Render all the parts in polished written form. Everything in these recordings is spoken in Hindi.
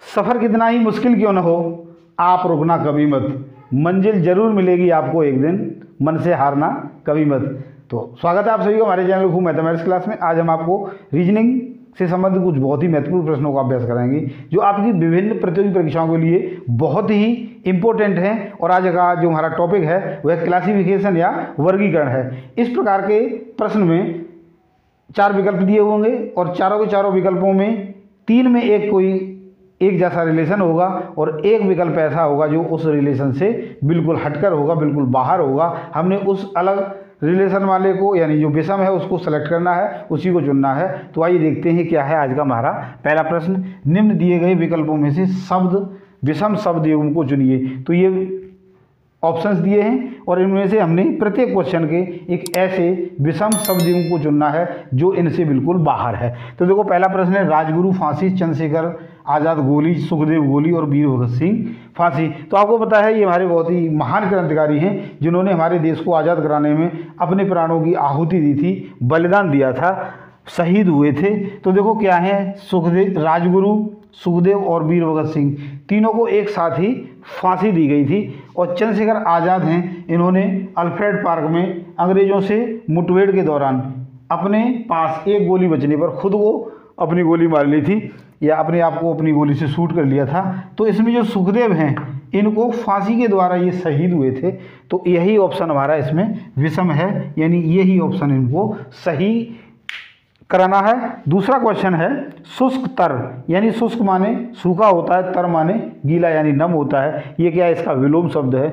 सफ़र कितना ही मुश्किल क्यों न हो, आप रुकना कभी मत, मंजिल जरूर मिलेगी आपको एक दिन, मन से हारना कभी मत। तो स्वागत है आप सभी को हमारे चैनल खूब मैथमेटिक्स क्लास में। आज हम आपको रीजनिंग से संबंधित कुछ बहुत ही महत्वपूर्ण प्रश्नों का अभ्यास कराएंगे जो आपकी विभिन्न प्रतियोगी परीक्षाओं के लिए बहुत ही इंपॉर्टेंट हैं। और आज का जो हमारा टॉपिक है वह क्लासिफिकेशन या वर्गीकरण है। इस प्रकार के प्रश्न में 4 विकल्प दिए होंगे और चारों के चारों विकल्पों में 3 में एक जैसा रिलेशन होगा और एक विकल्प ऐसा होगा जो उस रिलेशन से बिल्कुल हटकर होगा, बिल्कुल बाहर होगा। हमने उस अलग रिलेशन वाले को यानी जो विषम है उसको सेलेक्ट करना है, उसी को चुनना है। तो आइए देखते हैं क्या है आज का हमारा पहला प्रश्न। निम्न दिए गए विकल्पों में से विषम शब्द युग्म को चुनिए। तो ये ऑप्शंस दिए हैं और इनमें से हमने प्रत्येक क्वेश्चन के एक ऐसे विषम शब्द युग्म को चुनना है जो इनसे बिल्कुल बाहर है। तो देखो पहला प्रश्न है राजगुरु फांसी, चंद्रशेखर आज़ाद गोली, सुखदेव गोली और वीर भगत सिंह फांसी। तो आपको पता है ये हमारे बहुत ही महान क्रांतिकारी हैं जिन्होंने हमारे देश को आज़ाद कराने में अपने प्राणों की आहुति दी थी, बलिदान दिया था, शहीद हुए थे। तो देखो क्या है, राजगुरु, सुखदेव और वीर भगत सिंह तीनों को एक साथ ही फांसी दी गई थी। और चंद्रशेखर आज़ाद हैं, इन्होंने अल्फ्रेड पार्क में अंग्रेज़ों से मुठभेड़ के दौरान अपने पास एक गोली बचने पर खुद को अपनी गोली मार ली थी या अपने आप को अपनी गोली से शूट कर लिया था। तो इसमें जो सुखदेव हैं इनको फांसी के द्वारा ये शहीद हुए थे। तो यही ऑप्शन हमारा इसमें विषम है, यानी यही ऑप्शन इनको सही कराना है। दूसरा क्वेश्चन है शुष्क तर, यानी शुष्क माने सूखा होता है, तर माने गीला यानी नम होता है। ये क्या है, इसका विलोम शब्द है।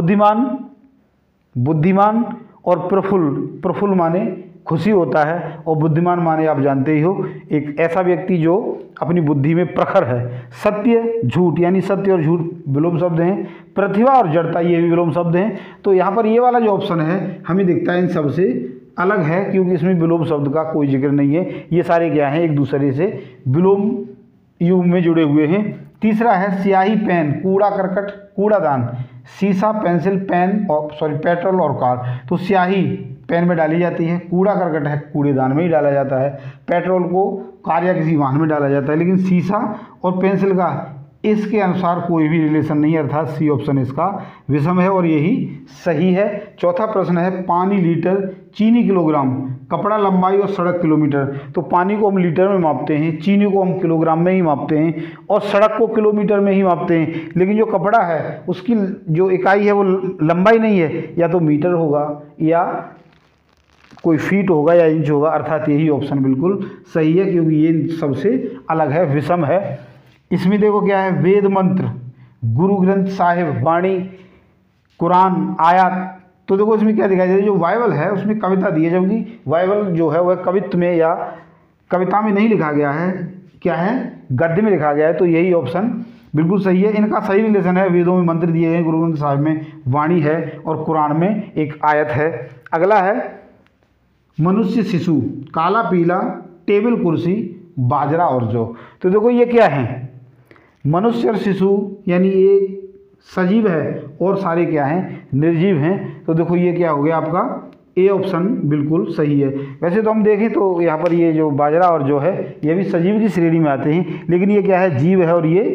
बुद्धिमान और प्रफुल्ल माने खुशी होता है और बुद्धिमान माने आप जानते ही हो एक ऐसा व्यक्ति जो अपनी बुद्धि में प्रखर है। सत्य झूठ, यानी सत्य और झूठ विलोम शब्द हैं। प्रतिभा और जड़ता ये भी विलोम शब्द हैं। तो यहाँ पर ये वाला जो ऑप्शन है हमें दिखता है इन सबसे अलग है क्योंकि इसमें विलोम शब्द का कोई जिक्र नहीं है। ये सारे क्या हैं, एक दूसरे से विलोम युग में जुड़े हुए हैं। तीसरा है स्याही, पेन, कूड़ा करकट, कूड़ादान, शीशा, पेंसिल, पेट्रोल और कार। तो स्याही पेन में डाली जाती है, कूड़ा करकट है कूड़ेदान में ही डाला जाता है, पेट्रोल को कार या किसी वाहन में डाला जाता है, लेकिन शीशा और पेंसिल का इसके अनुसार कोई भी रिलेशन नहीं है, अर्थात सी ऑप्शन इसका विषम है और यही सही है। चौथा प्रश्न है पानी लीटर, चीनी किलोग्राम, कपड़ा लंबाई और सड़क किलोमीटर। तो पानी को हम लीटर में मापते हैं, चीनी को हम किलोग्राम में ही मापते हैं और सड़क को किलोमीटर में ही मापते हैं। लेकिन जो कपड़ा है उसकी जो इकाई है वो लंबाई नहीं है, या तो मीटर होगा या कोई फीट होगा या इंच होगा, अर्थात यही ऑप्शन बिल्कुल सही है क्योंकि ये सबसे अलग है, विषम है। इसमें देखो क्या है, वेद मंत्र, गुरु ग्रंथ साहिब, वाणी, कुरान, आयत। तो देखो इसमें क्या दिखाई दे रहा है, जो बाइबल है उसमें कविता दी है, जबकि बाइबल जो है वह कवित्व में या कविता में नहीं लिखा गया है, क्या है, गद्य में लिखा गया है। तो यही ऑप्शन बिल्कुल सही है। इनका सही रिलेशन है, वेदों में मंत्र दिए गए, गुरु ग्रंथ साहिब में वाणी है और कुरान में एक आयत है। अगला है मनुष्य, शिशु, काला पीला, टेबल कुर्सी, बाजरा और जौ। तो देखो ये क्या है, मनुष्य और शिशु यानी एक सजीव है और सारे क्या हैं, निर्जीव हैं। तो देखो ये क्या हो गया आपका, ए ऑप्शन बिल्कुल सही है। वैसे तो हम देखें तो यहाँ पर ये जो बाजरा और जौ है ये भी सजीव की श्रेणी में आते हैं, लेकिन ये क्या है, जीव है और ये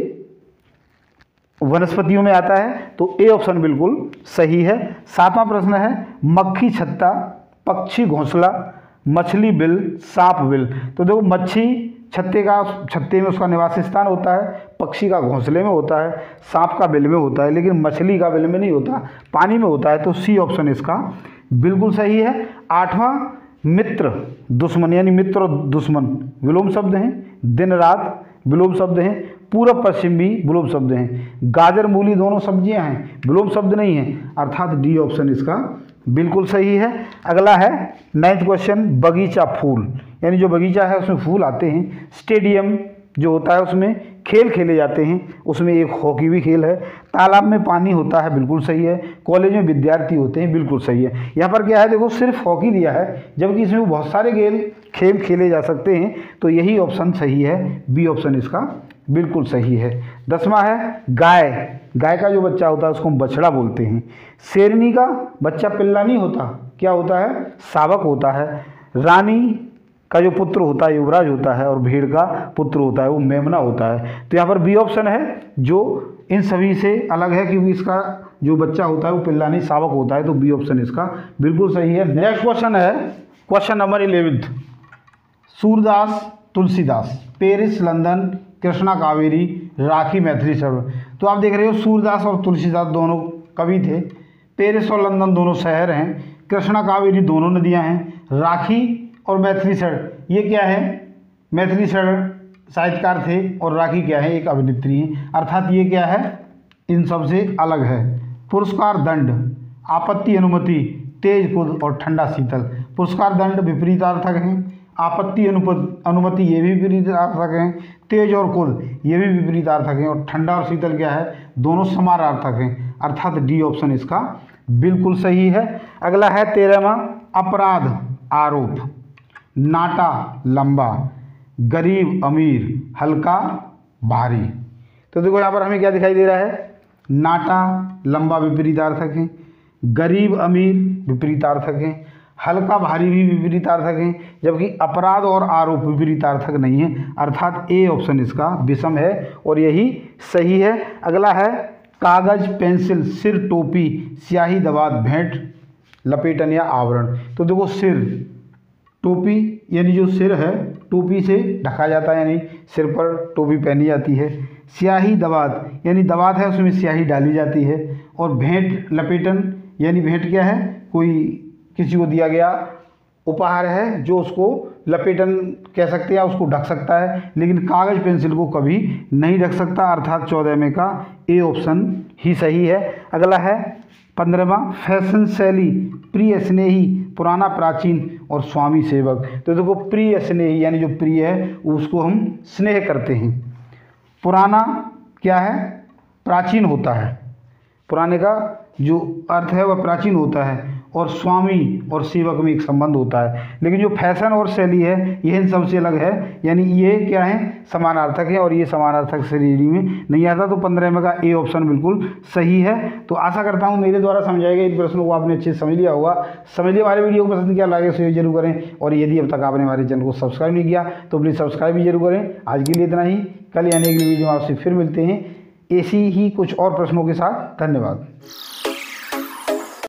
वनस्पतियों में आता है। तो ए ऑप्शन बिल्कुल सही है। 7वां प्रश्न है मक्खी छत्ता, पक्षी घोंसला, मछली बिल, सांप बिल। तो देखो मच्छी छत्ते में उसका निवास स्थान होता है, पक्षी का घोंसले में होता है, सांप का बिल में होता है, लेकिन मछली का बिल में नहीं होता, पानी में होता है। तो सी ऑप्शन इसका बिल्कुल सही है। 8वां मित्र दुश्मन, यानी मित्र और दुश्मन विलोम शब्द हैं। दिन रात विलोम शब्द हैं। पूर्व पश्चिम भी विलोम शब्द हैं। गाजर मूली दोनों सब्जियां हैं, विलोम शब्द नहीं है, अर्थात डी ऑप्शन इसका बिल्कुल सही है। अगला है 9th क्वेश्चन बगीचा, फूल, यानी जो बगीचा है उसमें फूल आते हैं। स्टेडियम जो होता है उसमें खेल खेले जाते हैं, उसमें एक हॉकी भी खेल है। तालाब में पानी होता है, बिल्कुल सही है। कॉलेज में विद्यार्थी होते हैं, बिल्कुल सही है। यहाँ पर क्या है, देखो सिर्फ हॉकी दिया है जबकि इसमें बहुत सारे खेल खेले जा सकते हैं। तो यही ऑप्शन सही है, बी ऑप्शन इसका बिल्कुल सही है। 10वां है गाय, गाय का जो बच्चा होता है उसको हम बछड़ा बोलते हैं। शेरनी का बच्चा पिल्ला नहीं होता, क्या होता है, शावक होता है। रानी का जो पुत्र होता है युवराज होता है और भेड़ का पुत्र होता है वो मेमना होता है। तो यहाँ पर बी ऑप्शन है जो इन सभी से अलग है, क्योंकि इसका जो बच्चा होता है वो पिल्ला नहीं शावक होता है। तो बी ऑप्शन इसका बिल्कुल सही है। नेक्स्ट क्वेश्चन है question number 11। Surdas Tulsidas, Paris London, Krishna Kaveri, Rakhi Maithili Sharma. तो आप देख रहे हो सूरदास और तुलसीदास दोनों कवि थे, पेरिस और लंदन दोनों शहर हैं, कृष्णा कावेरी दोनों नदियां हैं, राखी और मैथिली शरण ये क्या है, मैथिली शरण साहित्यकार थे और राखी क्या है, एक अभिनेत्री है। अर्थात ये क्या है, इन सब से अलग है। पुरस्कार दंड, आपत्ति अनुमति, तेज कुद और ठंडा शीतल। पुरस्कार दंड विपरीतार्थक हैं, आपत्ति अनुमति ये भी विपरीतार्थक हैं, तेज और कुद ये भी विपरीतार्थक हैं, और ठंडा और शीतल क्या है, दोनों समानार्थक हैं। अर्थात डी ऑप्शन इसका बिल्कुल सही है। अगला है 13वां, अपराध आरोप, नाटा लंबा, गरीब अमीर, हल्का भारी। तो देखो यहाँ पर हमें क्या दिखाई दे रहा है, नाटा लंबा विपरीतार्थक है, गरीब अमीर विपरीतार्थक है, हल्का भारी भी विपरीतार्थक हैं, जबकि अपराध और आरोप विपरीतार्थक नहीं है। अर्थात ए ऑप्शन इसका विषम है और यही सही है। अगला है कागज पेंसिल, सिर टोपी, स्याही दवात, भेंट लपेटन या आवरण। तो देखो सिर टोपी यानी जो सिर है टोपी से ढका जाता है, यानी सिर पर टोपी पहनी जाती है। स्याही दवात यानी दवात है उसमें स्याही डाली जाती है। और भेंट लपेटन यानी भेंट क्या है, कोई किसी को दिया गया उपहार है जो उसको लपेटन कह सकते हैं, उसको ढक सकता है, लेकिन कागज पेंसिल को कभी नहीं ढक सकता। अर्थात 14 में का ए ऑप्शन ही सही है। अगला है 15वां, फैशन शैली, प्रिय स्नेही, पुराना प्राचीन और स्वामी सेवक। तो देखो प्रिय स्नेही यानी जो प्रिय है उसको हम स्नेह करते हैं। पुराना क्या है, प्राचीन होता है, पुराने का जो अर्थ है वह प्राचीन होता है। और स्वामी और सेवक में एक संबंध होता है। लेकिन जो फैशन और शैली है यह इन सबसे अलग है, यानी ये क्या है, समानार्थक है और ये समानार्थक श्रेणी में नहीं आता। तो 15 में का ए ऑप्शन बिल्कुल सही है। तो आशा करता हूँ मेरे द्वारा समझाए गए इन प्रश्नों को आपने अच्छे से समझ लिया होगा। समझ लिया, हमारे वीडियो को पसंद किया, लाइक शेयर जरूर करें, और यदि अब तक आपने हमारे चैनल को सब्सक्राइब नहीं किया तो प्लीज़ सब्सक्राइब भी जरूर करें। आज के लिए इतना ही, कल यानी अगली वीडियो में आपसे फिर मिलते हैं ऐसी ही कुछ और प्रश्नों के साथ। धन्यवाद।